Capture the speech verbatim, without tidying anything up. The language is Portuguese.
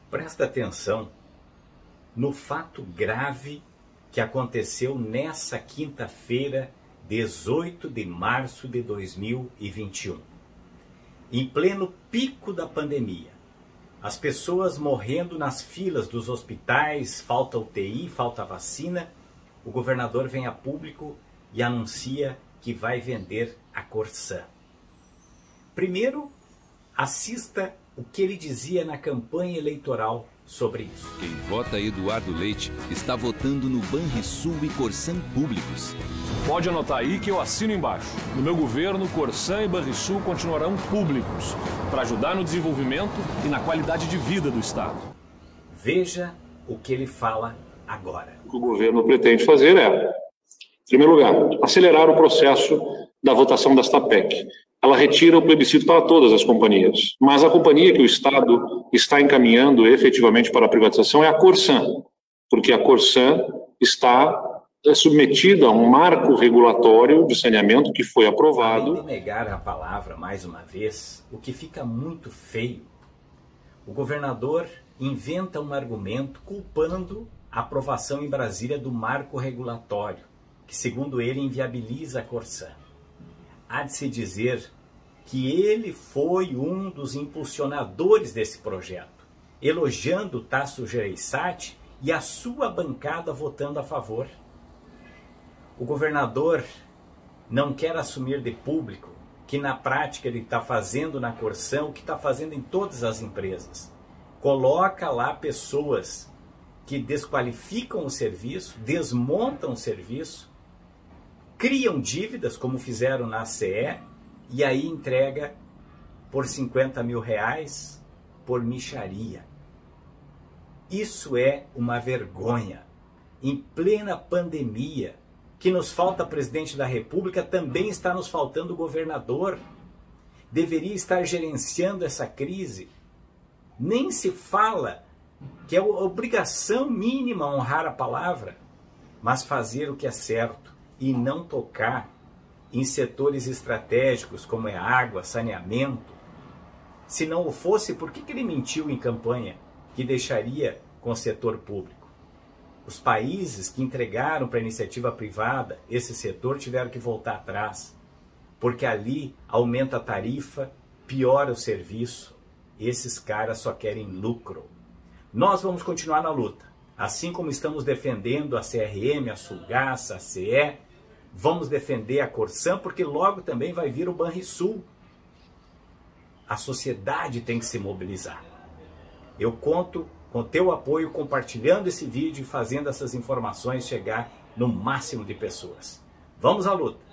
Presta atenção no fato grave que aconteceu nessa quinta-feira, dezoito de março de dois mil e vinte e um. Em pleno pico da pandemia, as pessoas morrendo nas filas dos hospitais, falta U T I, falta vacina, o governador vem a público e anuncia que vai vender a Corsã. Primeiro, assista o que ele dizia na campanha eleitoral sobre isso. Quem vota Eduardo Leite está votando no Banrisul e Corsã públicos. Pode anotar aí que eu assino embaixo. No meu governo, Corsã e Banrisul continuarão públicos para ajudar no desenvolvimento e na qualidade de vida do Estado. Veja o que ele fala agora. O que o governo pretende fazer é, em primeiro lugar, acelerar o processo da votação desta P E C. Ela retira o plebiscito para todas as companhias, mas a companhia que o Estado está encaminhando efetivamente para a privatização é a Corsã, porque a Corsã está submetida a um marco regulatório de saneamento que foi aprovado. Além de negar a palavra mais uma vez, o que fica muito feio, o governador inventa um argumento culpando a aprovação em Brasília do marco regulatório, que segundo ele inviabiliza a Corsã. Há de se dizer que ele foi um dos impulsionadores desse projeto, elogiando Tasso Gereissati e a sua bancada votando a favor. O governador não quer assumir de público que na prática ele está fazendo na Corsã o que está fazendo em todas as empresas. Coloca lá pessoas que desqualificam o serviço, desmontam o serviço, criam dívidas, como fizeram na A C E, e aí entrega por cinquenta mil reais por mixaria. Isso é uma vergonha. Em plena pandemia, que nos falta presidente da República, também está nos faltando governador. Deveria estar gerenciando essa crise. Nem se fala que é obrigação mínima honrar a palavra, mas fazer o que é certo e não tocar em setores estratégicos como é água, saneamento. Se não o fosse, por que ele mentiu em campanha que deixaria com o setor público? Os países que entregaram para a iniciativa privada esse setor tiveram que voltar atrás, porque ali aumenta a tarifa, piora o serviço. Esses caras só querem lucro. Nós vamos continuar na luta. Assim como estamos defendendo a C R M, a Sulgás, a C E, vamos defender a Corsã, porque logo também vai vir o Banrisul. A sociedade tem que se mobilizar. Eu conto com teu apoio compartilhando esse vídeo e fazendo essas informações chegar no máximo de pessoas. Vamos à luta!